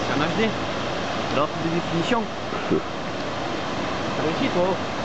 C'est un HD. Alors, de définition. T'as réussi, toi.